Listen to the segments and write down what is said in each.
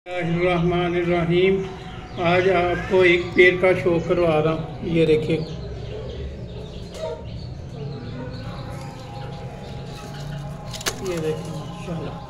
बिस्मिल्लाहिर्रहमानिर्रहीम। आज आपको एक पेड़ का शो करवा रहा हूँ। ये देखिए, ये देखिए माशाल्लाह।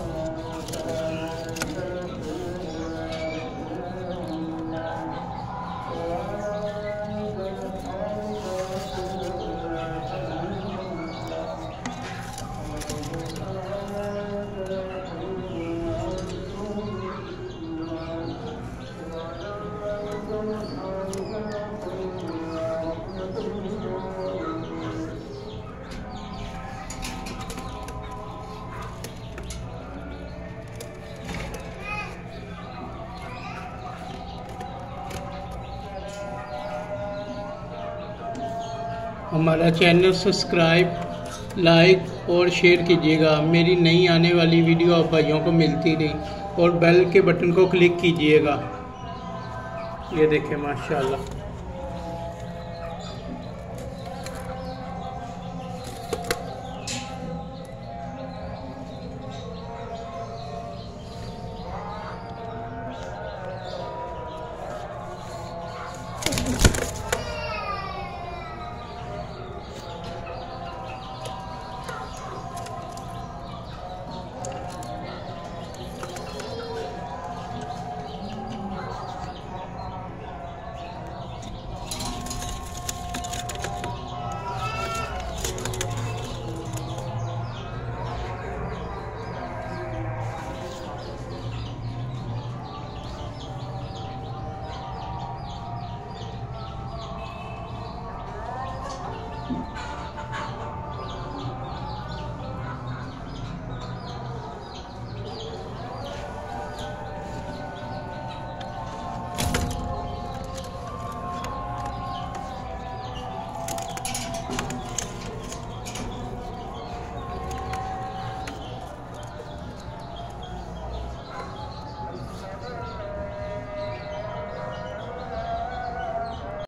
हमारा चैनल सब्सक्राइब, लाइक और शेयर कीजिएगा। मेरी नई आने वाली वीडियो आप भाइयों को मिलती रही और बेल के बटन को क्लिक कीजिएगा। ये देखें माशाल्लाह।